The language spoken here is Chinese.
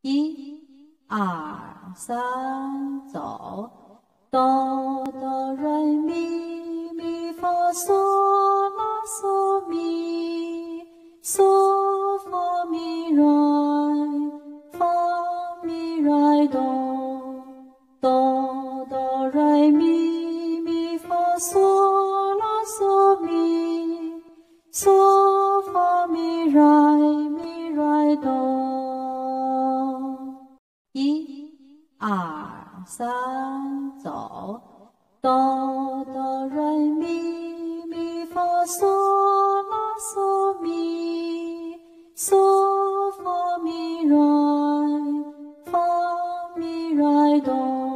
一、二、三，走。哆哆来咪咪发嗦啦嗦咪，嗦发咪来，发咪来哆，哆哆来咪咪发嗦啦嗦咪，嗦发咪来哆。一、二、三，走。哆哆来咪咪发嗦啦嗦咪，嗦发咪来，发咪来哆。